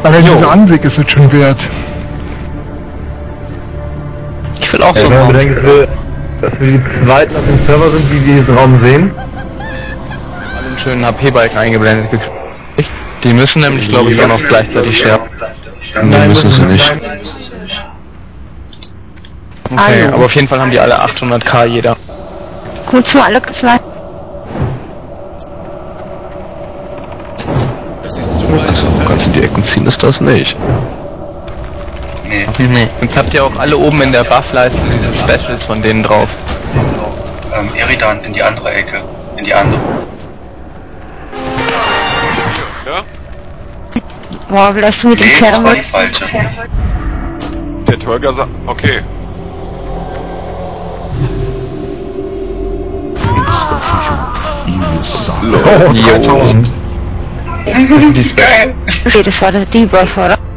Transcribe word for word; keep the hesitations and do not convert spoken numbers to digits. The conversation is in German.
Allein dieser Anblick ist es schon wert. Ich will auch Ja, so wenn man einen bedenkt, dass wir, dass wir die zweiten auf dem Server sind, die diesen Raum sehen. einen schönen H P-Balken eingeblendet gekriegt. Die müssen nämlich, glaube ich, auch noch gleichzeitig sterben. Nein, müssen sie nicht. Okay, aber auf jeden Fall haben die alle achthundert K jeder. Kurz mal alle gefallen. Also, ganz in die Ecken ziehen ist das nicht. Nee. Nee. Jetzt habt ihr auch alle oben in der Buffleiste diese Specials von denen drauf. Ähm, Eridan in die andere Ecke. In die andere. Ja? Boah, vielleicht mit dem Nee, das war Kerl. die falsche. Der Tolga sagt, okay. Oh, dreitausend. Die Special. Okay, das war der Debuff, oder?